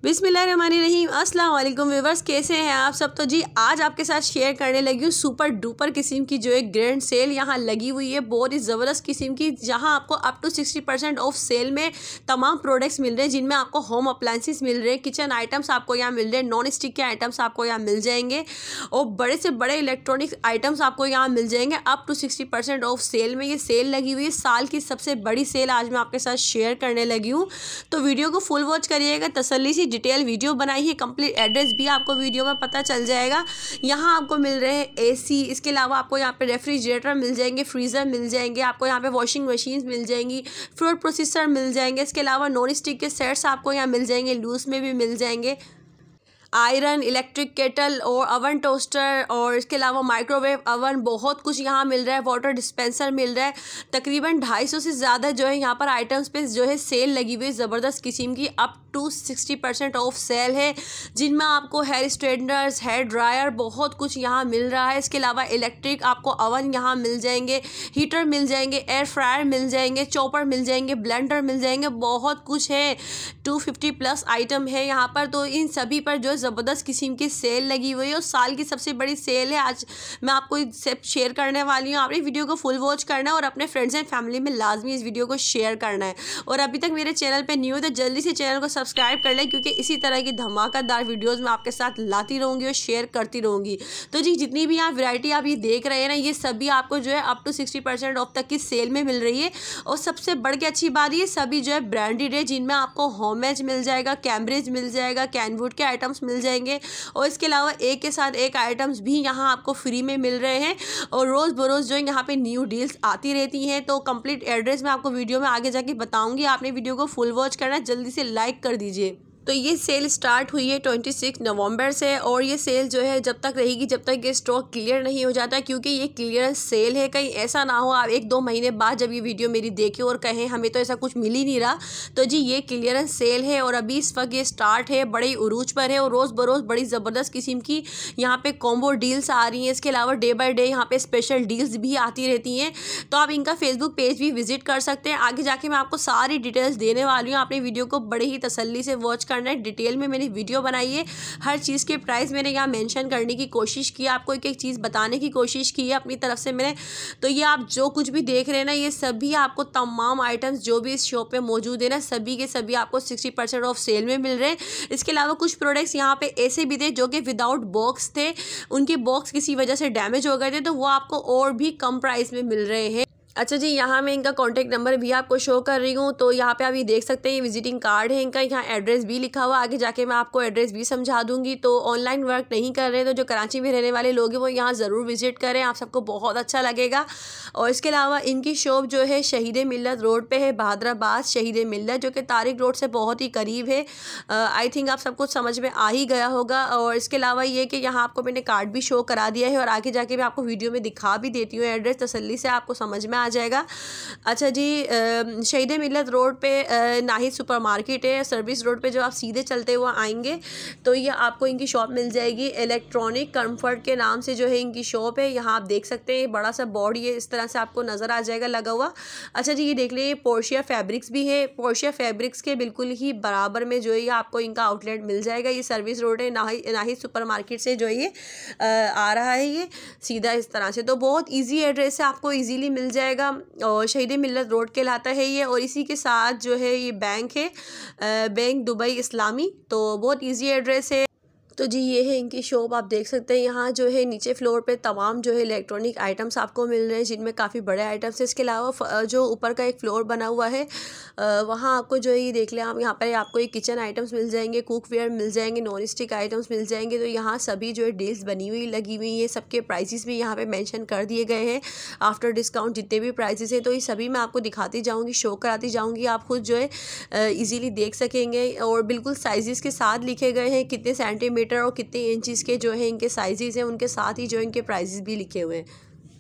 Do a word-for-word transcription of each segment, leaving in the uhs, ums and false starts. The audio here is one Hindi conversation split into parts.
बिस्मिल्लाहिर्रहमानिर्रहीम। अस्सलाम वालेकुम व्यूअर्स, कैसे हैं आप सब। तो जी आज आपके साथ शेयर करने लगी हूँ सुपर डुपर किस्म की जो एक ग्रैंड सेल यहाँ लगी हुई है, बहुत ही ज़बरदस्त किस्म की, जहाँ आपको up to sixty percent off sale में तमाम प्रोडक्ट्स मिल रहे हैं, जिनमें आपको होम अप्लायंसेस मिल रहे हैं, किचन आइटम्स आपको यहाँ मिल रहे हैं, नॉन स्टिक के आइटम्स आपको यहाँ मिल जाएंगे और बड़े से बड़े इलेक्ट्रॉनिक्स आइटम्स आपको यहाँ मिल जाएंगे up to sixty percent off sale में। ये सेल लगी हुई है, साल की सबसे बड़ी सेल आज मैं आपके साथ शेयर करने लगी हूँ, तो वीडियो को फुल वॉच करिएगा। तसल्ली से डिटेल वीडियो बनाई है, कंप्लीट एड्रेस भी आपको वीडियो में पता चल जाएगा। यहाँ आपको मिल रहे हैं एसी, इसके अलावा आपको यहाँ पे रेफ्रिजरेटर मिल जाएंगे, फ्रीज़र मिल जाएंगे, आपको यहाँ पे वॉशिंग मशीन मिल जाएंगी, फूड प्रोसेसर मिल जाएंगे, इसके अलावा नॉन स्टिक के सेट्स आपको यहाँ मिल जाएंगे, लूज में भी मिल जाएंगे, आयरन, इलेक्ट्रिक केटल और अवन टोस्टर और इसके अलावा माइक्रोवेव अवन, बहुत कुछ यहाँ मिल रहा है। वाटर डिस्पेंसर मिल रहा है। तकरीबन ढाई सौ से ज़्यादा जो है यहाँ पर आइटम्स पे जो है सेल लगी हुई है, ज़बरदस्त किस्म की, up to sixty percent off sale है, जिनमें आपको हेयर स्ट्रेटनर्स, हेयर ड्रायर, बहुत कुछ यहाँ मिल रहा है। इसके अलावा इलेक्ट्रिक आपको अवन यहाँ मिल जाएंगे, हीटर मिल जाएंगे, एयर फ्रायर मिल जाएंगे, चॉपर मिल जाएंगे, ब्लेंडर मिल जाएंगे, बहुत कुछ है। टू फिफ्टी प्लस आइटम है यहाँ पर। तो इन सभी पर जो ज़बरदस्त किस्म की सेल लगी हुई है और साल की सबसे बड़ी सेल है। आज मैं आपको सब शेयर करने वाली हूँ। आपने वीडियो को फुल वॉच करना है और अपने फ्रेंड्स एंड फैमिली में लाजमी इस वीडियो को शेयर करना है। और अभी तक मेरे चैनल पे न्यू है तो जल्दी से चैनल को सब्सक्राइब कर लें, क्योंकि इसी तरह की धमाकेदार वीडियोज़ मैं आपके साथ लाती रहूँगी और शेयर करती रहूँगी। तो जी जितनी भी आप वैरायटी आप ये देख रहे हैं ना, ये सभी आपको जो है up to sixty percent off तक की सेल में मिल रही है। और सबसे बढ़ के अच्छी बात ये सभी जो है ब्रांडेड है, जिनमें आपको होमेज मिल जाएगा, कैम्ब्रिज मिल जाएगा, कैनवुड के आइटम्स मिल जाएंगे और इसके अलावा एक के साथ एक आइटम्स भी यहाँ आपको फ्री में मिल रहे हैं। और रोज़ बरोज़ जो है यहाँ पे न्यू डील्स आती रहती हैं। तो कंप्लीट एड्रेस मैं आपको वीडियो में आगे जाके बताऊंगी। आपने वीडियो को फुल वॉच करना है, जल्दी से लाइक कर दीजिए। तो ये सेल स्टार्ट हुई है छब्बीस नवंबर से और ये सेल जो है जब तक रहेगी जब तक ये स्टॉक क्लियर नहीं हो जाता, क्योंकि ये क्लियरेंस सेल है। कहीं ऐसा ना हो आप एक दो महीने बाद जब ये वीडियो मेरी देखें और कहें हमें तो ऐसा कुछ मिल ही नहीं रहा। तो जी ये क्लियरेंस सेल है और अभी इस वक्त ये स्टार्ट है, बड़े उरूज पर है और रोज़ बरोज़ बड़ी ज़बरदस्त किस्म की यहाँ पे कॉम्बो डील्स आ रही हैं। इसके अलावा डे बाई डे यहाँ पे स्पेशल डील्स भी आती रहती हैं। तो आप इनका फेसबुक पेज भी विजिट कर सकते हैं। आगे जाके मैं आपको सारी डिटेल्स देने वाली हूँ। आपने वीडियो को बड़े ही तसल्ली से वॉच करना है। डिटेल में मैंने वीडियो बनाई है, हर चीज़ के प्राइस मैंने यहाँ मेंशन करने की कोशिश की, आपको एक एक चीज़ बताने की कोशिश की है अपनी तरफ से मैंने। तो ये आप जो कुछ भी देख रहे हैं ना, ये सभी आपको तमाम आइटम्स जो भी इस शॉप पे मौजूद है ना, सभी के सभी आपको सिक्सटी परसेंट ऑफ सेल में मिल रहे हैं। इसके अलावा कुछ प्रोडक्ट्स यहाँ पे ऐसे भी थे जो कि विदाउट बॉक्स थे, उनके बॉक्स किसी वजह से डैमेज हो गए थे, तो वो आपको और भी कम प्राइस में मिल रहे हैं। अच्छा जी, यहाँ मैं इनका कॉन्टैक्ट नंबर भी आपको शो कर रही हूँ। तो यहाँ पे आप ये देख सकते हैं, ये विजिटिंग कार्ड है इनका, यहाँ एड्रेस भी लिखा हुआ, आगे जाके मैं आपको एड्रेस भी समझा दूंगी। तो ऑनलाइन वर्क नहीं कर रहे तो जो कराची में रहने वाले लोग हैं वो यहाँ ज़रूर विजिट करें, आप सबको बहुत अच्छा लगेगा। और इसके अलावा इनकी शॉप जो है शहीद मिल्लत रोड पर है, बहादुराबाद शहीद मिल्लत, जो कि तारिक रोड से बहुत ही करीब है। आई थिंक आप सबको समझ में आ ही गया होगा। और इसके अलावा ये कि यहाँ आपको मैंने कार्ड भी शो करा दिया है और आगे जाके मैं आपको वीडियो में दिखा भी देती हूँ एड्रेस, तसल्ली से आपको समझ में आ जाएगा। अच्छा जी, शहीद मिल्लत रोड पे नाहिद सुपर मार्केट है, सर्विस रोड पे जो आप सीधे चलते हुए आएंगे तो ये आपको इनकी शॉप मिल जाएगी। इलेक्ट्रॉनिक कंफर्ट के नाम से जो है इनकी शॉप है। यहाँ आप देख सकते हैं बड़ा सा बोर्ड ये इस तरह से आपको नज़र आ जाएगा लगा हुआ। अच्छा जी, ये देख लीजिए पोर्शिया फैब्रिक्स भी है। पोर्शिया फैब्रिक्स के बिल्कुल ही बराबर में जो है आपको इनका आउटलेट मिल जाएगा। ये सर्विस रोड है, नाहिद नाहिद सुपर मार्केट से जो ये आ रहा है, ये सीधा इस तरह से। तो बहुत ईजी एड्रेस है, आपको ईजीली मिल जाएगा और शहीद मिल्लत रोड कहलाता है ये। और इसी के साथ जो है ये बैंक है, बैंक दुबई इस्लामी, तो बहुत इजी एड्रेस है। तो जी ये है इनकी शॉप, आप देख सकते हैं। यहाँ जो है नीचे फ्लोर पे तमाम जो है इलेक्ट्रॉनिक आइटम्स आपको मिल रहे हैं, जिनमें काफ़ी बड़े आइटम्स हैं। इसके अलावा जो ऊपर का एक फ्लोर बना हुआ है वहाँ आपको जो है ये देख लें आप, यहाँ पर आपको ये किचन आइटम्स मिल जाएंगे, कुकवेयर मिल जाएंगे, नॉन स्टिक आइटम्स मिल जाएंगे। तो यहाँ सभी जो है डील्स बनी हुई लगी हुई है, सबके प्राइसेस भी यहाँ पर मैंशन कर दिए गए हैं आफ्टर डिस्काउंट जितने भी प्राइसेस हैं। तो ये सभी मैं आपको दिखाती जाऊँगी, शो कराती जाऊँगी, आप खुद जो है ईज़िली देख सकेंगे। और बिल्कुल साइज़ के साथ लिखे गए हैं, कितने सेंटीमीटर और कितने इंचेस के जो है इनके साइजेस हैं, उनके साथ ही जो इनके प्राइसेस भी लिखे हुए हैं।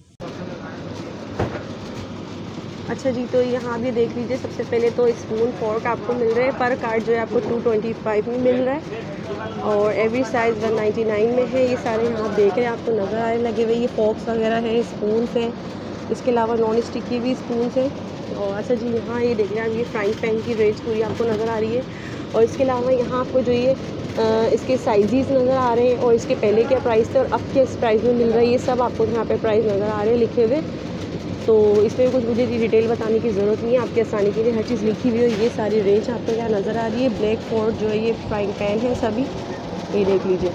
अच्छा जी, तो यहाँ भी देख लीजिए। सबसे पहले तो स्पून फोर्क आपको मिल रहे हैं, पर कार्ड जो है आपको टू ट्वेंटी फाइव में मिल रहा है और every size one ninety nine में है। ये सारे यहाँ आप देख रहे हैं, आपको नज़र आने लगे हुए। ये फॉक्स वगैरह है, स्पून है, इसके अलावा नॉन स्टिक की भी स्पून है। और अच्छा जी, यहाँ ये देख रहे हैं आप, ये फ्राइंग पैन की रेंज पूरी आपको नज़र आ रही है। और इसके अलावा यहाँ आपको जो ये इसके साइज़ नज़र आ रहे हैं और इसके पहले क्या प्राइस थे और अब किस प्राइस में मिल रहा है, ये सब आपको यहाँ पे प्राइस नज़र आ रहे हैं लिखे हुए। तो इसमें कुछ मुझे डिटेल बताने की ज़रूरत नहीं है, आपके आसानी के लिए हर चीज़ लिखी हुई है। ये सारी रेंज आपको यहाँ नज़र आ रही है। ब्लैक फोर्ड जो है ये फ्राइंग पैन है सभी, ये देख लीजिए।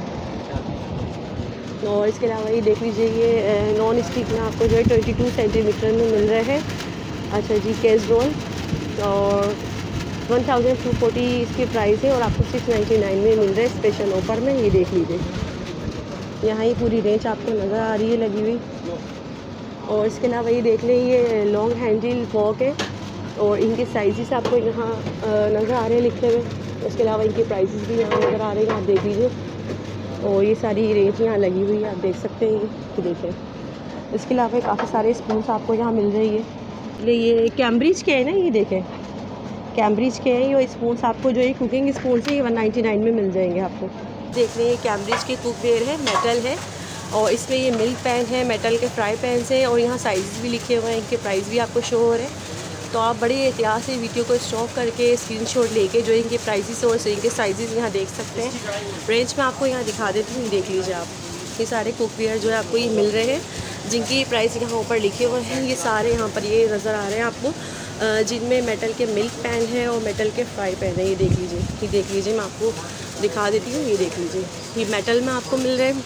और इसके अलावा ये देख लीजिए ये नॉन स्टिक में आपको जो है ट्वेंटी टू सेंटीमीटर में मिल रहे हैं। अच्छा जी, कैसरोल और वन थाउजेंड टू फोर्टी इसकी प्राइस है और आपको सिक्स नाइन्टी नाइन में मिल रहा है स्पेशल ऑफ़र में। ये देख लीजिए, यहाँ ये पूरी रेंज आपको नज़र आ रही है लगी हुई। और इसके अलावा ये देख लें ये लॉन्ग हैंडल फॉक है और इनके साइज़ आपको यहाँ नज़र आ रहे हैं लिखे हुए। इसके अलावा इनके प्राइसेस भी यहाँ नज़र आ रहे हैं, आप देख लीजिए। और ये सारी रेंज यहाँ लगी हुई है, आप देख सकते हैं ये देखें। इसके अलावा काफ़ी सारे स्पून आपको यहाँ मिल रही है। ये ये कैम्ब्रिज के हैं ना, ये देखें कैम्ब्रिज के हैं ये स्पून आपको जो ये कुकिंग स्पून है ये वन नाइन्टी नाइन में मिल जाएंगे आपको। देख रहे हैं कैम्ब्रिज के कुकवेयर है, मेटल है और इसमें ये मिल्क पैन है, मेटल के फ्राई पैन है और यहाँ साइज़ भी लिखे हुए हैं, इनके प्राइस भी आपको शो हो रहे हैं। तो आप बड़े एहतियात से वीडियो को स्टॉप करके स्क्रीनशॉट लेके जो इनके प्राइसेस और इनके साइज़ यहाँ देख सकते हैं। रेंज में आपको यहाँ दिखा देती हूँ, देख लीजिए आप। ये सारे कुकवेयर जो है आपको ये मिल रहे हैं जिनकी प्राइस यहाँ ऊपर लिखे हुए हैं। ये सारे यहाँ पर ये नज़र आ रहे हैं आपको, जिनमें मेटल के मिल्क पैन है और मेटल के फ्राई पैन है। ये देख लीजिए, ये देख लीजिए, मैं आपको दिखा देती हूँ। ये देख लीजिए, ये मेटल में आपको मिल रहे हैं।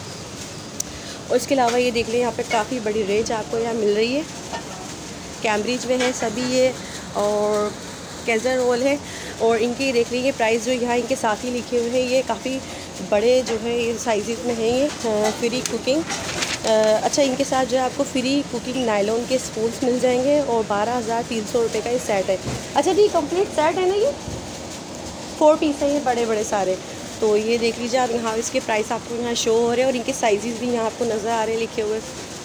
और इसके अलावा ये देख लीजिए यहाँ पे काफ़ी बड़ी रेंज आपको यहाँ मिल रही है। कैम्ब्रिज में है सभी ये और कैसरोल है और इनकी देख लीजिए प्राइस जो यहाँ इनके साथ ही लिखे हुए हैं। ये काफ़ी बड़े जो है ये साइज़ में हैं ये फ्री कुकिंग। अच्छा, इनके साथ जो है आपको फ्री कुकिंग नायलॉन के स्पून्स मिल जाएंगे और बारह हज़ार तीन सौ रुपये का ये सेट है। अच्छा जी, कंप्लीट सेट है ना, ये फोर पीस है ये बड़े बड़े सारे। तो ये देख लीजिए आप, यहाँ इसके प्राइस आपको यहाँ शो हो रहे हैं और इनके साइज़ भी यहाँ आपको नज़र आ रहे हैं लिखे हुए।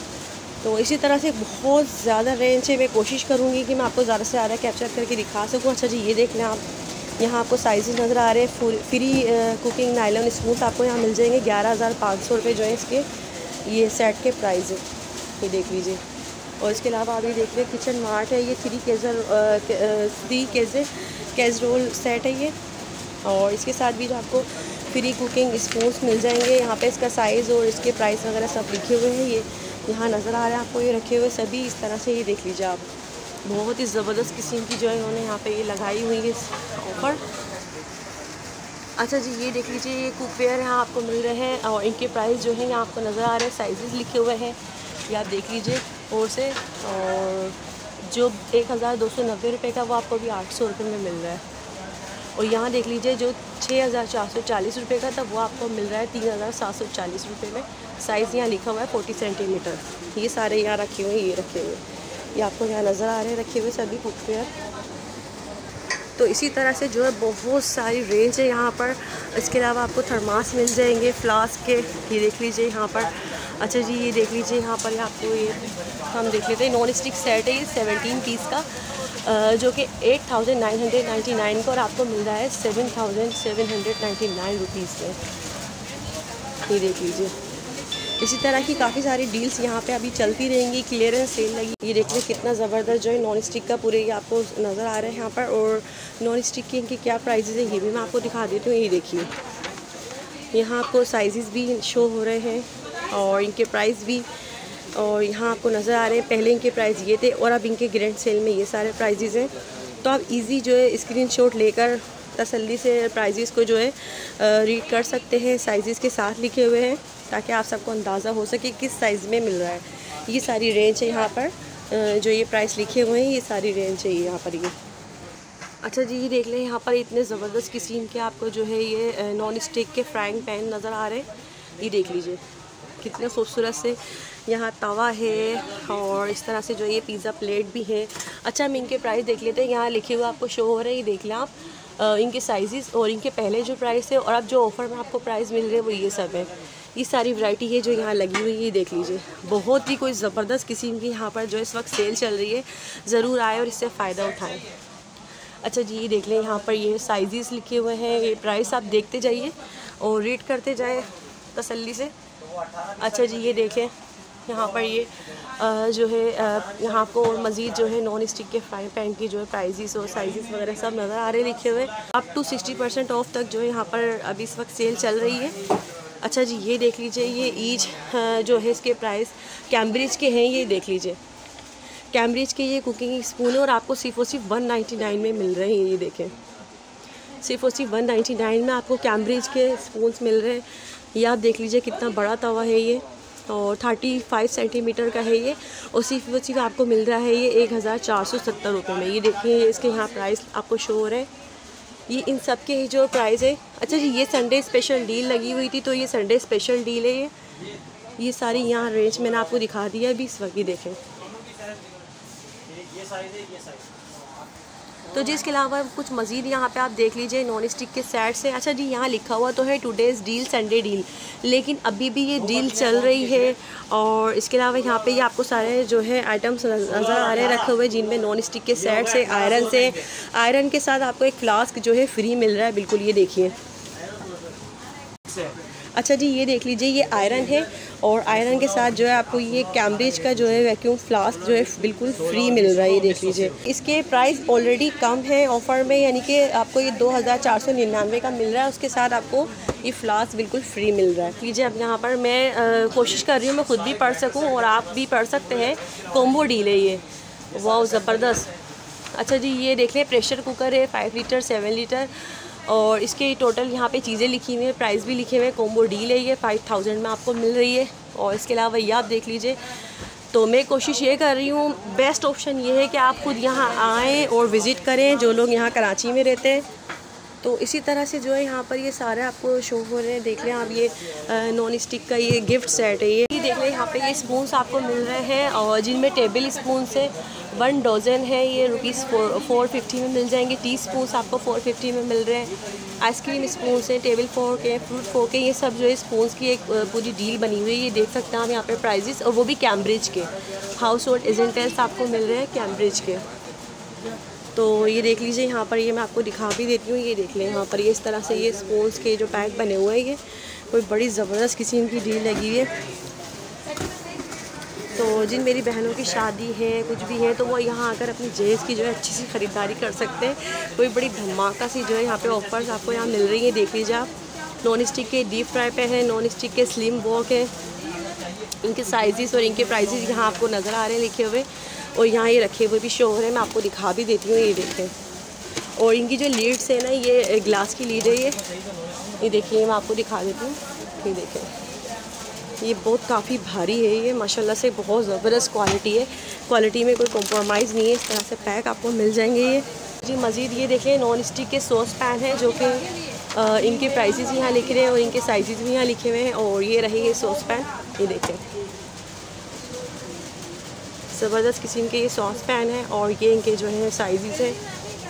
तो इसी तरह से बहुत ज़्यादा रेंज है, मैं कोशिश करूँगी कि मैं आपको ज़्यादा से ज़्यादा कैप्चर करके दिखा सकूँ। अच्छा जी, ये देख लें आप, यहाँ आपको साइज़ नज़र आ रहे हैं। फ्री कुकिंग नायलॉन स्पून आपको यहाँ मिल जाएंगे ग्यारह हज़ार पाँच सौ रुपये जो है इसके ये सेट के प्राइस है, ये देख लीजिए। और इसके अलावा आप ये देख रहे किचन मार्ट है, ये थ्री केजर थ्री केजर कैसरोल सेट है ये और इसके साथ भी जो आपको फ्री कुकिंग स्पून्स मिल जाएंगे। यहाँ पे इसका साइज़ और इसके प्राइस वगैरह सब लिखे हुए हैं, ये यहाँ नज़र आ रहे हैं आपको ये रखे हुए सभी इस तरह से। ये देख लीजिए आप, बहुत ही ज़बरदस्त किस्म की जो है इन्होंने यहाँ पे ये लगाई हुई है ऑफ़र। अच्छा जी, ये देख लीजिए ये कुकवेयर यहाँ आपको मिल रहे हैं और इनके प्राइस जो है यहाँ आपको नज़र आ रहे हैं, साइज़ लिखे हुए हैं, ये आप देख लीजिए और से। और जो एक हज़ार दो सौ नब्बे रुपये का वो आपको भी आठ सौ रुपये में मिल रहा है। और यहाँ देख लीजिए जो छः हज़ार चार सौ चालीस रुपये का था वो आपको मिल रहा है तीन हज़ार सात सौ चालीस रुपये में। साइज़ यहाँ लिखा हुआ है फोर्टी सेंटीमीटर। ये सारे यहाँ रखे हुए हैं, ये रखे हुए ये आपको यहाँ नज़र आ रहे हैं रखे हुए सभी कुकवेयर। तो इसी तरह से जो है बहुत सारी रेंज है यहाँ पर। इसके अलावा आपको थर्मास मिल जाएंगे फ्लास्क के, ये देख लीजिए यहाँ पर। अच्छा जी, ये देख लीजिए यहाँ पर आपको ये हम देख लेते हैं नॉन स्टिक सेट है ये सेवनटीन पीस का, जो कि eight thousand nine hundred ninety nine का और आपको मिल रहा है seven thousand seven hundred ninety nine rupees में। ये देख लीजिए, इसी तरह की काफ़ी सारी डील्स यहाँ पे अभी चलती रहेंगी, क्लियरेंस सेल लगी। ये देख लें कितना ज़बरदस्त जो है नॉन स्टिक का पूरे ये आपको नज़र आ रहे हैं यहाँ पर। और नॉन स्टिक के इनके क्या प्राइसेस है ये भी मैं आपको दिखा देती हूँ। ये देखिए, यहाँ आपको साइज़ भी शो हो रहे हैं और इनके प्राइस भी, और यहाँ आपको नज़र आ रहे हैं। पहले इनके प्राइस ये थे और अब इनके ग्रैंड सेल में ये सारे प्राइजेज़ हैं। तो आप ईज़ी जो है स्क्रीनशॉट लेकर तसल्ली से प्राइजेज़ को जो है रीड कर सकते हैं, साइज़ के साथ लिखे हुए हैं ताकि आप सबको अंदाज़ा हो सके किस साइज़ में मिल रहा है। ये सारी रेंज है यहाँ पर, जो ये प्राइस लिखे हुए हैं ये सारी रेंज है यहाँ पर ये। अच्छा जी, ये देख लें यहाँ पर इतने ज़बरदस्त किस्म के आपको जो है ये नॉन स्टिक के फ्राइंग पैन नज़र आ रहे हैं। ये देख लीजिए कितने खूबसूरत से यहाँ तवा है और इस तरह से जो ये पिज़्ज़ा प्लेट भी है। अच्छा, हम इनके प्राइस देख लेते हैं, यहाँ लिखे हुए आपको शो हो रहे हैं। ये देख लें आप, इनके साइज़ और इनके पहले जो प्राइस है और अब जो ऑफ़र में आपको प्राइस मिल रहे हैं वो ये सब है। ये सारी वैरायटी है जो यहाँ लगी हुई है। ये देख लीजिए, बहुत ही कोई ज़बरदस्त किस्म की यहाँ पर जो इस वक्त सेल चल रही है, ज़रूर आए और इससे फ़ायदा उठाएं। अच्छा जी, ये देख लें यहाँ पर ये साइज़ लिखे हुए हैं, ये प्राइस आप देखते जाइए और रीड करते जाए तसल्ली से। अच्छा जी, ये देखें यहाँ पर ये आ, जो है यहाँ आपको और मज़ीद जो है नॉन स्टिक के फ्राई पैन की जो है प्राइजेस और साइजेस वगैरह सब नज़र आ रहे लिखे हुए। Up to sixty percent off तक जो है यहाँ पर अभी इस वक्त सेल चल रही है। अच्छा जी, ये देख लीजिए, ये ईच जो है इसके प्राइस कैम्ब्रिज के हैं। ये देख लीजिए, कैम्ब्रिज के ये कुकिंग स्पून है और आपको सिर्फ और सिर्फ वन नाइन्टी नाइन में मिल रहे हैं। ये देखें, सिर्फ और सिर्फ वन नाइन्टी नाइन में आपको कैम्ब्रिज के स्पून्स मिल रहे हैं। ये आप देख लीजिए कितना बड़ा तवा है ये, और थर्टी फाइव सेंटीमीटर का है ये, और सिर्फ और सिर्फ आपको मिल रहा है ये एक हज़ार चार सौ सत्तर रुपये में। ये देखिए, इसके यहाँ प्राइस आपको शो हो रहा है। ये इन सब के जो प्राइस है। अच्छा जी, ये संडे स्पेशल डील लगी हुई थी, तो ये संडे स्पेशल डील है। ये ये सारी यहाँ रेंज मैंने आपको दिखा दिया है अभी इस वक्त। ही देखें, तो जी इसके अलावा कुछ मज़ीद यहाँ पे आप देख लीजिए नॉन स्टिक के सेट से। अच्छा जी, यहाँ लिखा हुआ तो है टुडेज़ डील, संडे डील, लेकिन अभी भी ये डील चल रही है। और इसके अलावा यहाँ पे ये आपको सारे जो है आइटम्स नज़र आ रहे हैं रखे हुए, जिनमें नॉन स्टिक के सेट से, आयरन से, आयरन के साथ आपको एक फ्लास्क जो है फ्री मिल रहा है। बिल्कुल, ये देखिए। अच्छा जी, ये देख लीजिए, ये आयरन है और आयरन के साथ जो है आपको ये कैम्ब्रिज का जो है वैक्यूम फ्लास्क जो है बिल्कुल फ्री मिल रहा है। ये देख लीजिए, इसके प्राइस ऑलरेडी कम है ऑफ़र में, यानी कि आपको ये दो हज़ार चार सौ निन्यानवे का मिल रहा है। उसके साथ आपको ये फ्लास्क बिल्कुल फ्री मिल रहा है। लीजिए, अब यहाँ पर मैं आ, कोशिश कर रही हूँ मैं खुद भी पढ़ सकूँ और आप भी पढ़ सकते हैं। कॉम्बो डील है ये, वाह ज़बरदस्त। अच्छा जी, ये देख लें, प्रेशर कुकर है, फाइव लीटर, सेवन लीटर, और इसके टोटल यहाँ पे चीज़ें लिखी हुई हैं, प्राइस भी लिखे हुए हैं। कॉम्बो डील है ये, फाइव थाउजेंड में आपको मिल रही है। और इसके अलावा ये आप देख लीजिए। तो मैं कोशिश ये कर रही हूँ, बेस्ट ऑप्शन ये है कि आप खुद यहाँ आएँ और विज़िट करें, जो लोग यहाँ कराची में रहते हैं। तो इसी तरह से जो है यहाँ पर ये सारे आपको शो हो रहे हैं। देख लें आप, ये नॉन स्टिक का ये गिफ्ट सेट है। ये देख लें, यहाँ पे ये स्पून्स आपको मिल रहे हैं, और जिनमें टेबल स्पून से वन डोजन है, ये रुपीज़ फोर फोर फिफ्टी में मिल जाएंगे। टी स्पून्स आपको फोर फिफ्टी में मिल रहे हैं। आइसक्रीम स्पून्स हैं, टेबल फोर्क है, फ्रूट फोर्क है, ये सब जो है स्पून्स की एक पूरी डील बनी हुई है। ये देख सकते हैं आप यहाँ पे प्राइजेस, और वो भी कैम्ब्रिज के हाउस होल्ड एजेंटल्स आपको मिल रहे हैं कैम्ब्रिज के। तो ये देख लीजिए, यहाँ पर ये मैं आपको दिखा भी देती हूँ। ये देख लें, यहाँ पर ये इस तरह से ये स्पून्स के जो पैक बने हुए हैं, ये कोई बड़ी ज़बरदस्त किस्म की डील लगी हुई है। तो जिन मेरी बहनों की शादी है, कुछ भी है, तो वो यहाँ आकर अपनी जेज़ की जो है अच्छी सी ख़रीदारी कर सकते हैं। कोई बड़ी धमाका सी जो है यहाँ पे ऑफ़र्स आपको यहाँ मिल रही है। देख लीजिए आप, नॉन स्टिक के डीप फ्राई पैन है, नॉन स्टिक के स्लिम वॉक है। इनके साइज़ और इनके प्राइजेस यहाँ आपको नज़र आ रहे हैं लिखे हुए, और यहाँ ये रखे हुए भी शो हो रहे हैं। मैं आपको दिखा भी देती हूँ, ये देखें। और इनकी जो लीड्स है ना, ये ग्लास की लीड है। ये ये देखिए, मैं आपको दिखा देती हूँ। ये देखें, ये बहुत काफ़ी भारी है। ये माशाल्लाह से बहुत ज़बरदस्त क्वालिटी है, क्वालिटी में कोई कॉम्प्रोमाइज़ नहीं है। इस तरह से पैक आपको मिल जाएंगे ये जी। मज़ीद ये देखें, नॉन स्टिक के सॉस पैन है, जो कि इनके प्राइसेस यहाँ लिख रहे हैं और इनके साइजेस भी यहाँ लिखे हुए हैं। और ये रहे ये सॉस पैन, ये देखें, ज़बरदस्त किस्म के ये सॉस पैन है, और ये इनके जो है साइजेस हैं।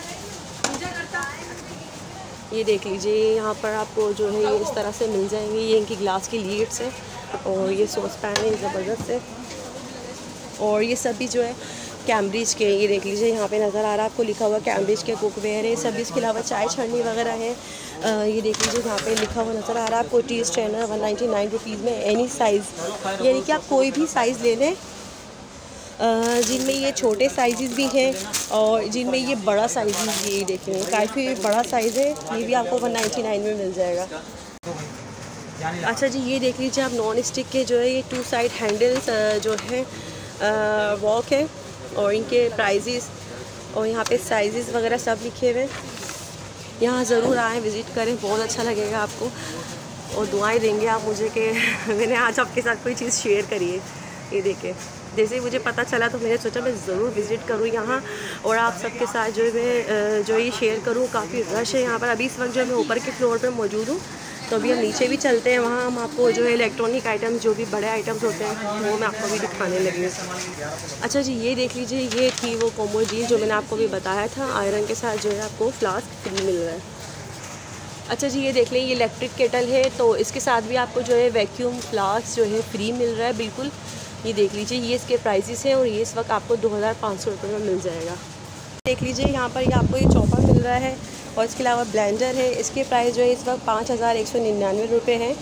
ये देख लीजिए, यहाँ पर आपको जो है ये इस तरह से मिल जाएंगे। ये इनकी ग्लास की लीड्स है, और ये सॉस पैन है, ज़बरदस्त है। और ये सभी जो है कैम्ब्रिज के, ये देख लीजिए, यहाँ पे नज़र आ रहा है आपको लिखा हुआ कैम्ब्रिज के कुकवेयर है सभी। इसके अलावा चाय छन्नी वगैरह है। आ, ये देख लीजिए, यहाँ पे लिखा हुआ नज़र आ रहा है आपको tea strainer one ninety nine rupees में, एनी साइज़, यानी कि आप कोई भी साइज़ ले लें, जिनमें ये छोटे साइज़ भी हैं और जिनमें ये बड़ा साइज़ भी, ये देखें काफ़ी बड़ा साइज़ है, ये भी आपको वन नाइन्टी नाइन में मिल जाएगा। अच्छा जी, ये देख लीजिए आप, नॉन स्टिक के जो है ये टू साइड हैंडल्स जो है वॉक है, और इनके प्राइजेस और यहाँ पे साइजेस वगैरह सब लिखे हुए हैं। यहाँ ज़रूर आएँ, विज़िट करें, बहुत अच्छा लगेगा आपको, और दुआएं देंगे आप मुझे कि मैंने आज आपके साथ कोई चीज़ शेयर करी है। ये देखें, जैसे ही मुझे पता चला तो मैंने सोचा मैं ज़रूर विज़िट करूँ यहाँ, और आप सबके साथ जो है मैं जो ये शेयर करूँ। काफ़ी रश है यहाँ पर। अभी इस वक्त जो है मैं ऊपर के फ्लोर पे मौजूद हूँ, तो अभी हम नीचे भी चलते हैं। वहाँ हम आपको जो है इलेक्ट्रॉनिक आइटम्स, जो भी बड़े आइटम्स होते हैं, वो मैं आपको भी दिखाने लगी हूँ। अच्छा जी, ये देख लीजिए, ये थी वो कॉम्बो डील जो मैंने आपको भी बताया था। आयरन के साथ जो है आपको फ्लास्क फ्री मिल रहा है। अच्छा जी, ये देख लें, ये इलेक्ट्रिक केटल है, तो इसके साथ भी आपको जो है वैक्यूम फ्लास्क जो है फ्री मिल रहा है बिल्कुल। ये देख लीजिए, ये इसके प्राइसेस हैं, और ये इस वक्त आपको दो हज़ार पाँच सौ रुपये में मिल जाएगा। देख लीजिए, यहाँ पर ये आपको ये चॉपर मिल रहा है, और इसके अलावा ब्लेंडर है। इसके प्राइस जो है इस वक्त पाँच हज़ार एक सौ निन्यानवे रुपये है।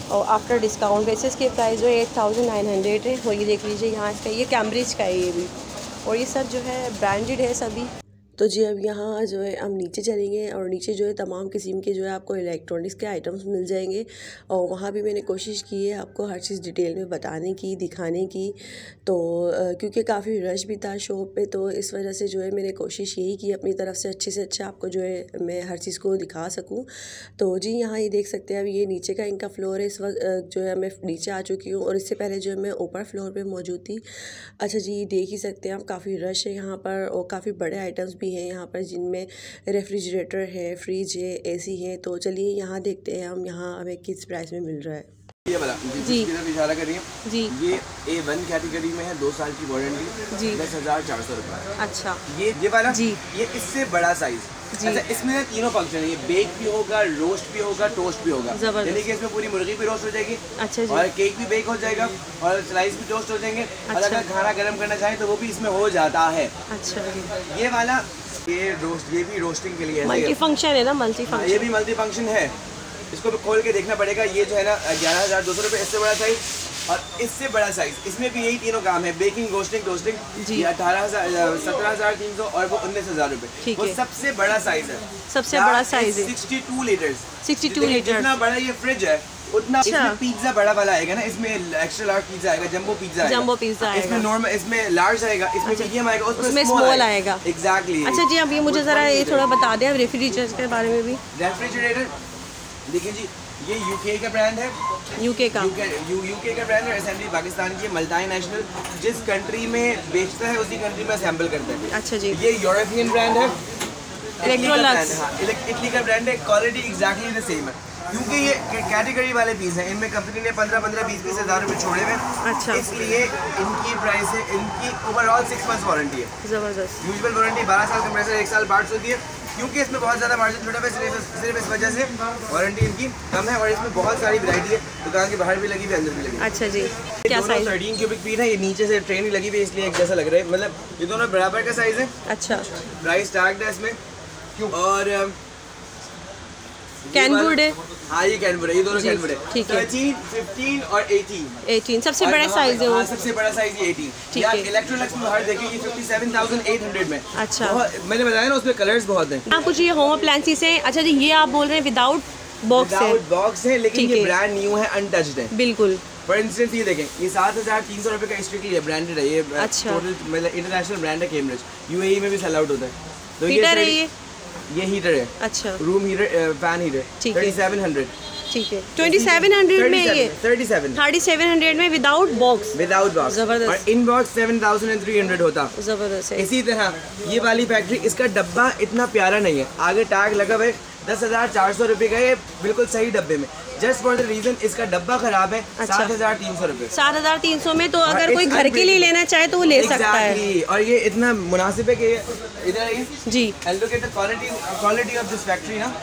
और आफ्टर डिस्काउंट बेसिस के प्राइस जो है एट थाउजेंड नाइन हंड्रेड है। और ये देख लीजिए यहाँ इसका ये कैम्ब्रिज का है ये भी, और ये सब जो है ब्रांडेड है सभी। तो जी अब यहाँ जो है हम नीचे चलेंगे और नीचे जो है तमाम किस्म के जो है आपको इलेक्ट्रॉनिक्स के आइटम्स मिल जाएंगे। और वहाँ भी मैंने कोशिश की है आपको हर चीज़ डिटेल में बताने की, दिखाने की। तो क्योंकि काफ़ी रश भी था शॉप पे, तो इस वजह से जो है मैंने कोशिश यही की अपनी तरफ से अच्छे से अच्छा आपको जो है मैं हर चीज़ को दिखा सकूँ। तो जी यहाँ ये देख सकते हैं अब ये नीचे का इनका फ्लोर है। इस वक्त जो है मैं नीचे आ चुकी हूँ और इससे पहले जो है मैं ऊपर फ्लोर पर मौजूद थी। अच्छा जी देख ही सकते हैं आप काफ़ी रश है यहाँ पर और काफ़ी बड़े आइटम्स भी हैं यहाँ पर, जिनमें रेफ्रिजरेटर है, फ्रिज है, एसी है। तो चलिए यहाँ देखते हैं हम यहाँ हमें किस प्राइस में मिल रहा है। ये वाला जी इशारा कर रही है जी, ये ए वन कैटेगरी में है, दो साल की वारंटी जी, दस हजार चार सौ रुपये। अच्छा ये ये वाला जी, ये इससे बड़ा साइज। अच्छा इसमें तीनों फंक्शन है, ये बेक भी होगा, रोस्ट भी होगा, टोस्ट भी होगा। यानी कि इसमें पूरी मुर्गी भी रोस्ट हो जाएगी। अच्छा जी। और केक भी बेक हो जाएगा और स्लाइस भी टोस्ट हो जाएंगे। अच्छा। और अगर खाना गर्म करना चाहे तो वो भी इसमें हो जाता है। अच्छा जी। ये वाला ये रोस्ट ये भी रोस्टिंग के लिए मल्टी फंक्शन है ना, मल्टी फंक्शन। ये भी मल्टी फंक्शन है, इसको भी खोल के देखना पड़ेगा। ये जो है ना ग्यारह हज़ार दो सौ रुपये, इससे बड़ा साइज और इससे बड़ा साइज, इसमें भी यही तीनों काम है, बेकिंग, रोस्टिंग, टोस्टिंग। ये अठारह हज़ार सत्रह हज़ार तीन सौ और वो उन्नीस हज़ार रुपये। वो सबसे बड़ा साइज है, सबसे बड़ा साइज है sixty two litres. Sixty two litre जितना बड़ा ये फ्रिज है उतना इसमें पिज्जा बड़ा वाला आएगा ना, इसमें एक्स्ट्रा लार्ज पिज्जा आएगा, जंबो पिज्जा आएगा, जंबो पिज्जा आएगा। इसमें नॉर्मल, इसमें लार्ज आएगा, इसमें मीडियम आएगा, उसमें स्मॉल आएगा। एग्जैक्टली। अच्छा जी अब ये मुझे जरा ये थोड़ा बता दें रेफ्रिजरेटर के बारे में भी। रेफ्रिजरेटर देखिए जी, ये यूके का ब्रांड है, यूके का यूके का ब्रांड है, असेंबली पाकिस्तान की, मल्टी नेशनल, जिस कंट्री में बेचता है उसी कंट्री में असेंबल करता है। अच्छा जी। ये यूरोपियन ब्रांड है, इलेक्ट्रोलक्स, हाँ इटली का ब्रांड है, क्वालिटी एग्जैक्टली द सेम है। क्योंकि ये कैटेगरी वाले पीस हैं, इनमें कंपनी ने पंद्रह पंद्रह बीस बीस हज़ार रुपये छोड़े हुए। अच्छा। इसलिए इनकी प्राइस है, इनकी ओवरऑल सिक्स मंथ्स वारंटी है, ज़बरदस्त। यूजुअल वारंटी बारह साल, कंप्रेसर एक साल पार्ट्स होती है। क्योंकि इसमें बहुत ज़्यादा मार्जिन छोटा है, सिर्फ सिर्फ इस वजह से वारंटी इनकी कम है। और इसमें बहुत सारी वैरायटी है, दुकान के बाहर भी लगी हुई, अंदर भी लगी। अच्छा जी। क्या साइज? थर्टीन क्यूबिक फीट है, ये नीचे से ट्रेन ही लगी हुई है इसलिए एक जैसा लग रहा है, मतलब ये दोनों बराबर का साइज है। अच्छा। प्राइस टैग्ड है इसमें। और कैनवुड है, हाँ ये कैनवुड है, ये दोनों कैनवुड है। ठीक है। थर्टीन, फिफ्टीन और एटीन। एटीन सबसे बड़ा साइज है वो। हाँ, सबसे बड़ा साइज ये एटीन। ठीक है। इलेक्ट्रोलक्स में बाहर देखिए ये fifty seven thousand eight hundred में। अच्छा। मैंने बताया ना उसमें कलर्स बहुत हैं। हाँ कुछ ये होम अप्लायंसेस हैं। अच्छा जी ये आप बोल रहे हैं विदाउट बॉक्स है? विदाउट बॉक्स है, लेकिन ये ब्रांड न्यू है, अनटच्ड है। बिल्कुल। फॉर इंस्टेंस ये देखें, ये सात हज़ार तीन सौ रुपये का स्ट्रिक्टली है, ब्रांडेड है ये। अच्छा। टोटल मतलब इंटरनेशनल ब्रांड है, कैम्ब्रिज, यूएई में भी सेल आउट होता है। तो ये ये हीटर है। अच्छा। Room heater, fan heater, thirty seven hundred. ठीक है। ट्वेंटी सेवन हंड्रेड में ये thirty seven thirty seven hundred में विदाउट बॉक्स। Without box. जबरदस्त। और in box seven thousand and three hundred होता। जबरदस्त है। इसी तरह ये वाली फैक्ट्री, इसका डब्बा इतना प्यारा नहीं है, आगे टैग लगा हुआ है दस हजार चार सौ रुपये का, ये बिल्कुल सही डब्बे में, जस्ट फॉर द रीजन इसका डब्बा खराब है। अच्छा। सात हजार तीन सौ रुपये सात हजार तीन सौ में तो अगर कोई घर के लिए लेना चाहे तो वो ले सकता है। और ये इतना मुनासिब है कि इधर जी look at the quality quality of this factory ना,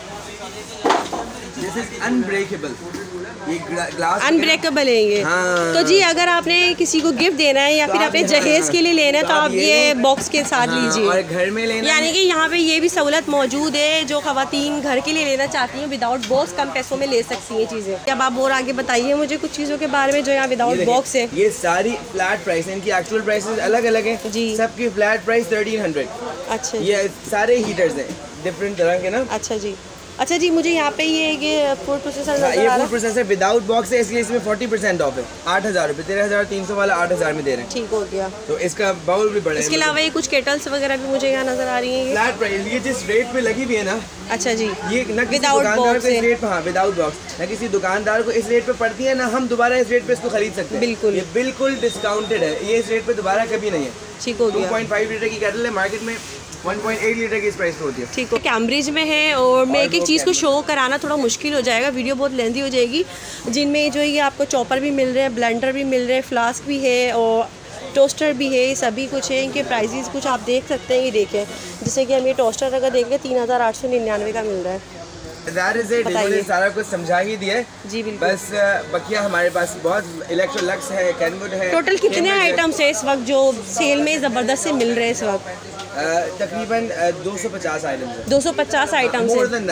दिस इज अनब्रेकेबल, ये ग्लास अनब्रेकेबल है ये। हाँ। तो जी अगर आपने किसी को गिफ्ट देना है या तो फिर अपने जहेज के लिए लेना है तो, तो आप ये बॉक्स के साथ हाँ, लीजिए। और घर में लेना, यानी कि यहाँ पे ये भी सहूलत मौजूद है, जो खवातीन घर के लिए लेना चाहती हैं विदाउट बॉक्स कम पैसों में ले सकती हैं चीज़ें। अब आप और आगे बताइए मुझे कुछ चीज़ों के बारे में जो यहाँ विदाउट बॉक्स है। ये सारी फ्लैट प्राइस है, इनकी एक्चुअल प्राइसेस अलग अलग है जी, सबकी फ्लैट प्राइस थर्टीन हंड्रेड। अच्छा। ये सारे हीटर्स हैं डिफरेंट तरह के ना। अच्छा जी। अच्छा जी मुझे यहाँ पे ये ये फूड प्रोसेसर हाँ, ये फूड प्रोसेसर विदाउट बॉक्स है, इसलिए इसमें फोर्टी परसेंट ऑफ है, आठ हज़ार रुपये, तेरह हज़ार तीन सौ वाला आठ हज़ार में दे रहे हैं। ठीक हो गया। तो इसका बाउल भी बड़ा है। इसके अलावा ये कुछ केटल्स वगैरह भी मुझे यहाँ नजर आ रही हैं। फ्लैट प्राइस, ये जिस रेट पे लगी हुई है ना। अच्छा जी। ये न किसी दुकानदार को इस रेट पे, हाँ विदाउट बॉक्स, न किसी दुकानदार को इस रेट पे पड़ती है, ना हम दोबारा इस रेट पे इसको खरीद सकते हैं। बिल्कुल, ये बिल्कुल डिस्काउंटेड है, ये इस रेट पे दोबारा कभी नहीं है। ठीक हो गया। टू पॉइंट फाइव लीटर की केटल है, मार्केट में वन पॉइंट एट लीटर की इस प्राइस पे होती है। ठीक है। कैम्ब्रिज में है और मैं एक एक चीज़ को शो कराना थोड़ा मुश्किल हो जाएगा, वीडियो बहुत लेंदी हो जाएगी, जिनमें जो ये आपको चॉपर भी मिल रहे हैं, ब्लेंडर भी मिल रहे हैं, फ्लास्क भी है और टोस्टर भी है, सभी कुछ है। इनके प्राइसेस कुछ आप देख सकते हैं, ये देखें, जैसे कि हम ये टोस्टर अगर देखें तीन हज़ार आठ सौ निन्यानवे का मिल रहा है। That is it, इन्होंने सारा कुछ समझा ही दिया है जी बिल्कुल। बस बकिया हमारे पास बहुत इलेक्ट्रोलक्स है, कैनवुड है। टोटल कितने आइटम्स है इस वक्त जो सेल में ज़बरदस्त से मिल रहे हैं इस वक्त? तकरीबन दो सौ पचास आइटम्स है। दो सौ पचास आइटम्स मोर देन दैट,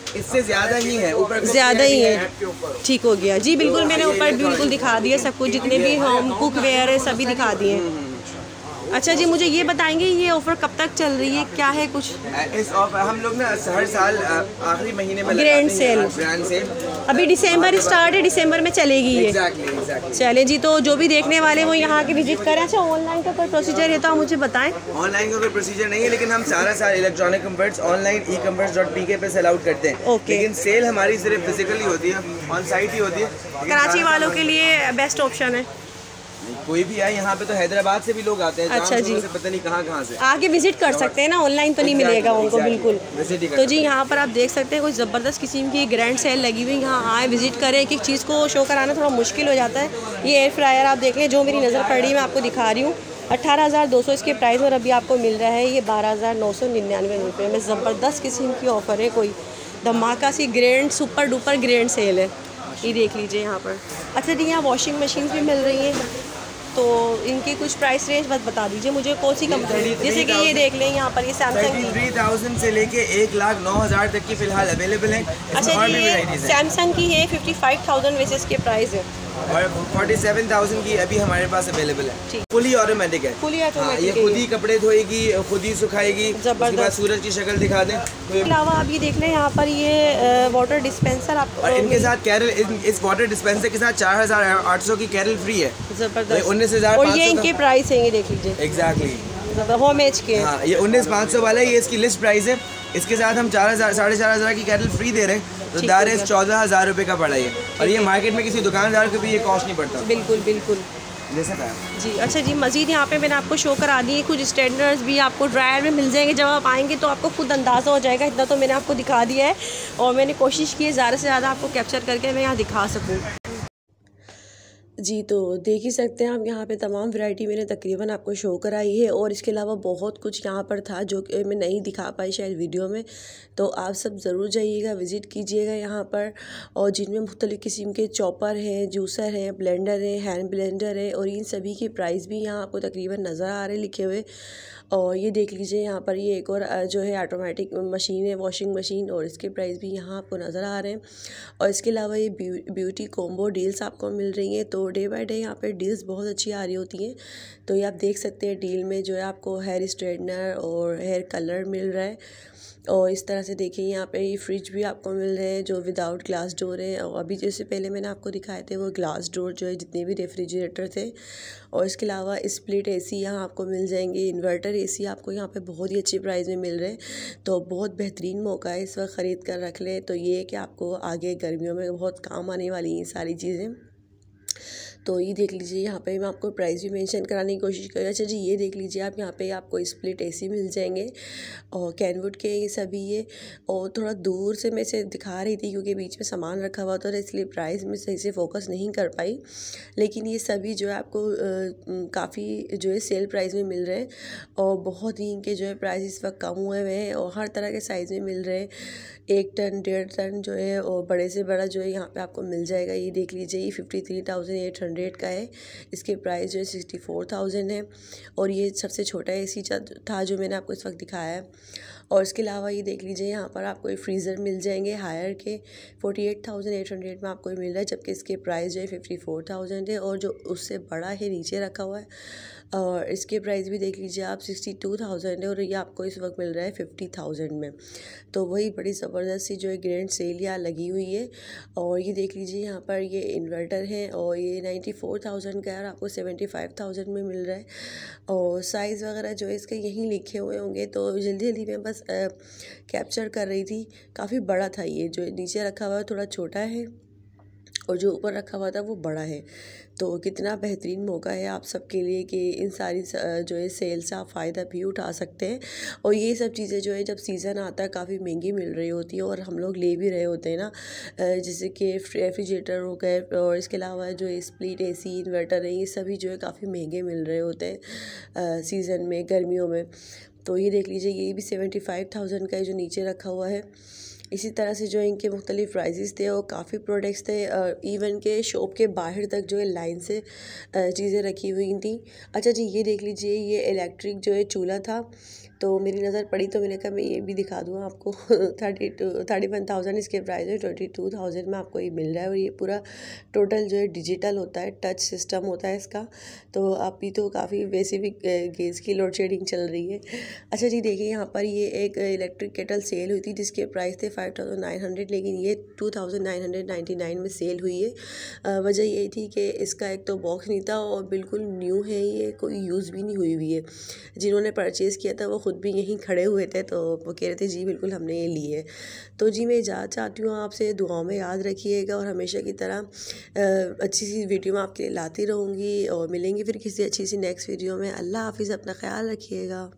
इससे ज़्यादा ही है, ऊपर ज़्यादा ही है। ठीक हो गया जी, बिल्कुल मैंने ऊपर बिल्कुल दिखा दिया सब कुछ, जितने भी होम कुक वेयर है सभी दिखा दिए। अच्छा जी, मुझे ये बताएंगे ये ऑफर कब तक चल रही है, क्या है कुछ? इस ऑफर हम लोग ना हर साल आखिरी महीने में ग्रैंड सेल, ग्रैंड सेल अभी दिसंबर स्टार्ट है, दिसंबर में चलेगी ये। exactly, exactly. चले जी, तो जो भी देखने वाले वो यहाँ के विजिट करें। अच्छा, ऑनलाइन का कोई प्रोसीजर है तो आप मुझे बताएं। ऑनलाइन का कोई प्रोसीजर नहीं है, लेकिन हम सारा साल electronic comforts online e comforts dot P K पे सेल आउट करते हैं। okay. लेकिन सेल हमारी सिर्फ फिजिकली होती है, ऑन साइट ही होती है। कराची वालों के लिए बेस्ट ऑप्शन है, कोई भी आए यहाँ पे, तो हैदराबाद से भी लोग आते हैं। अच्छा जी, से पता नहीं कहाँ कहाँ से आके विजिट कर सकते हैं ना, ऑनलाइन तो नहीं मिलेगा उनको बिल्कुल। तो जी यहाँ पर आप देख सकते हैं कुछ ज़बरदस्त किस्म की ग्रैंड सेल लगी हुई, यहाँ आए विजिट करें। एक एक चीज़ को शो कराना थोड़ा मुश्किल हो जाता है। ये एयर फ्रायर आप देख लें, जो मेरी नज़र पड़ रही है मैं आपको दिखा रही हूँ। अट्ठारह हज़ार दो सौ इसके प्राइस और अभी आपको मिल रहा है ये बारह हज़ार नौ सौ निन्यानवे रुपये में। ज़बरदस्त किस्म की ऑफ़र है, कोई धमाका सी grand super duper grand sale है, ये देख लीजिए यहाँ पर। अच्छा जी, यहाँ वॉशिंग मशीन भी मिल रही हैं, तो इनकी कुछ प्राइस रेंज बस बता दीजिए मुझे, कौन सी कंपनी? जैसे कि ये देख लें यहाँ पर, ये सैमसंग की थ्री थाउजेंड से लेके एक लाख नौ हज़ार तक की फिलहाल अवेलेबल है। अच्छा जी, ये सैमसंग की है फिफ्टी फाइव थाउजेंड वैसे इसके प्राइस है, और फोर्टी सेवन थाउजेंड की अभी हमारे पास अवेलेबल है। फुली ऑटोमेटिक है, फुली हाँ, ऑटोमेटिक ये खुद ही कपड़े धोएगी, खुद ही सुखाएगी। उसके बाद सूरज की शक्ल दिखा दें। इसके अलावा आप ये देख लें यहाँ पर ये वाटर डिस्पेंसर आपको, और इनके साथ कैरल, इस वाटर डिस्पेंसर के साथ चार हज़ार आठ सौ की कैरल फ्री है। जबरदस्त, उन्नीस हज़ार और ये इनके प्राइस है, ये देख लीजिए। एग्जैक्टली, होम एज के, हाँ, ये उन्नीस पाँच सौ वाला है, ये इसकी लिस्ट प्राइस है। इसके साथ हम चार हज़ार साढ़े चार हज़ार की कैटल फ्री दे रहे हैं, तो दार इस चौदह हज़ार रुपये का पड़ा है। और ये मार्केट में किसी दुकानदार को भी ये कॉस्ट नहीं पड़ता। बिल्कुल बिल्कुल जैसा था जी। अच्छा जी, मज़ीद यहाँ पे मैंने आपको शो करा दिए कुछ स्टैंडर्ड्स भी आपको ड्रायर में मिल जाएंगे। जब आप आएंगे तो आपको खुद अंदाज़ा हो जाएगा, इतना तो मैंने आपको दिखा दिया है और मैंने कोशिश की है ज़्यादा से ज़्यादा आपको कैप्चर करके मैं यहाँ दिखा सकूँ जी। तो देख ही सकते हैं आप यहाँ पे तमाम वैरायटी मैंने तकरीबन आपको शो कराई है, और इसके अलावा बहुत कुछ यहाँ पर था जो कि मैं नहीं दिखा पाई शायद वीडियो में। तो आप सब ज़रूर जाइएगा, विज़िट कीजिएगा यहाँ पर, और जिनमें मुख्तलिफ़ किस्म के चॉपर हैं, जूसर हैं, ब्लेंडर हैं, हैंड ब्लेंडर है, और इन सभी के प्राइस भी यहाँ आपको तकरीबन नज़र आ रहे लिखे हुए। और ये देख लीजिए यहाँ पर ये एक और जो है ऑटोमेटिक मशीन है, वॉशिंग मशीन, और इसके प्राइस भी यहाँ आपको नज़र आ रहे हैं। और इसके अलावा ये ब्यूटी कॉम्बो डील्स आपको मिल रही हैं, तो डे बाय डे यहाँ पे डील्स बहुत अच्छी आ रही होती हैं। तो ये आप देख सकते हैं डील में जो है आपको हेयर स्ट्रेटनर और हेयर कलर मिल रहा है। और इस तरह से देखिए यहाँ पे ये फ्रिज भी आपको मिल रहे हैं जो विदाउट ग्लास डोर है, और अभी जैसे पहले मैंने आपको दिखाए थे वो ग्लास डोर जो है जितने भी रेफ्रिजरेटर थे। और इसके अलावा स्प्लिट एसी यहाँ आपको मिल जाएंगे, इन्वर्टर एसी आपको यहाँ पे बहुत ही अच्छी प्राइस में मिल रहे हैं। तो बहुत बेहतरीन मौका है, इस वक्त ख़रीद कर रख लें, तो ये है कि आपको आगे गर्मियों में बहुत काम आने वाली हैं सारी चीज़ें। तो ये देख लीजिए यहाँ पे मैं आपको प्राइस भी मेंशन कराने की कोशिश करूँगा। अच्छा जी, ये देख लीजिए आप यहाँ पे आपको स्प्लिट एसी मिल जाएंगे और कैनवुड के ये सभी ये, और थोड़ा दूर से मैं इसे दिखा रही थी क्योंकि बीच में सामान रखा हुआ था, इसलिए प्राइस में सही से फोकस नहीं कर पाई। लेकिन ये सभी जो है आपको काफ़ी जो है सेल प्राइस में मिल रहे हैं, और बहुत ही इनके जो है प्राइस इस वक्त कम हुए हुए हैं, और हर तरह के साइज़ में मिल रहे हैं। एक टन डेढ़ टन जो है और बड़े से बड़ा जो है यहाँ पे आपको मिल जाएगा। ये देख लीजिए ये fifty three thousand eight hundred का है, इसके प्राइस जो है सिक्सटी फोर थाउजेंड है। और ये सबसे छोटा एसी था जो मैंने आपको इस वक्त दिखाया है। और इसके अलावा ये देख लीजिए यहाँ पर आपको फ्रीज़र मिल जाएंगे हायर के forty eight thousand eight hundred में आपको मिल रहा है, जबकि इसके प्राइस जो है फिफ्टी फोर थाउजेंड है। और जो उससे बड़ा है नीचे रखा हुआ है, और इसके प्राइस भी देख लीजिए आप सिक्सटी टू थाउजेंड है, और ये आपको इस वक्त मिल रहा है फिफ्टी थाउजेंड में। तो वही बड़ी ज़बरदस्त सी जो है ग्रैंड सेल यहाँ लगी हुई है। और ये देख लीजिए यहाँ पर ये इन्वर्टर है, और ये नाइन्टी फोर थाउजेंड का है और आपको सेवेंटी फाइव थाउजेंड में मिल रहा है। और साइज़ वगैरह जो है इसके यहीं लिखे हुए होंगे, तो जल्दी जल्दी मैं बस कैप्चर कर रही थी। काफ़ी बड़ा था ये, जो नीचे रखा हुआ है थोड़ा छोटा है, और जो ऊपर रखा हुआ था वो बड़ा है। तो कितना बेहतरीन मौका है आप सबके लिए कि इन सारी जो है सेल से आप फ़ायदा भी उठा सकते हैं। और ये सब चीज़ें जो है जब सीज़न आता है काफ़ी महंगी मिल रही होती है, और हम लोग ले भी रहे होते हैं ना, जैसे कि रेफ्रिजरेटर हो गए, और इसके अलावा जो स्प्लिट एसी, इन्वर्टर है, ये सभी जो है काफ़ी महंगे मिल रहे होते हैं सीज़न में, गर्मियों में। तो ये देख लीजिए ये भी सेवेंटी फाइव थाउजेंड का है जो नीचे रखा हुआ है। इसी तरह से जो इनके मुख्तलिफ़ प्राइसेस थे और काफ़ी प्रोडक्ट्स थे, इवन के शॉप के बाहर तक जो है लाइन से चीज़ें रखी हुई थी। अच्छा जी, ये देख लीजिए ये इलेक्ट्रिक जो है चूल्हा था, तो मेरी नज़र पड़ी तो मैंने कहा मैं ये भी दिखा दूँ आपको। Thirty two thirty one thousand इसके प्राइस है, ट्वेंटी टू थाउजेंड में आपको ये मिल रहा है। और ये पूरा टोटल जो है डिजिटल होता है, टच सिस्टम होता है इसका। तो अभी तो काफ़ी वैसे भी गैस की लोड शेडिंग चल रही है। अच्छा जी, देखिए यहाँ पर ये एक इलेक्ट्रिक केटल सेल हुई थी जिसके प्राइस थे फाइव थाउजेंड नाइन हंड्रेड, लेकिन ये two thousand nine hundred ninety nine में सेल हुई है। वजह यही थी कि इसका एक तो बॉक्स नहीं था और बिल्कुल न्यू है, ये कोई यूज़ भी नहीं हुई हुई है। जिन्होंने परचेज़ किया था वो ख़ुद भी यहीं खड़े हुए थे, तो वो कह रहे थे जी बिल्कुल हमने ये ली है। तो जी मैं इजाज़त चाहती हूँ आपसे, दुआओं में याद रखिएगा और हमेशा की तरह अच्छी सी वीडियो में आपके लिए लाती रहूँगी। और मिलेंगे फिर किसी अच्छी सी नेक्स्ट वीडियो में। अल्लाह हाफ़िज़, अपना ख्याल रखिएगा।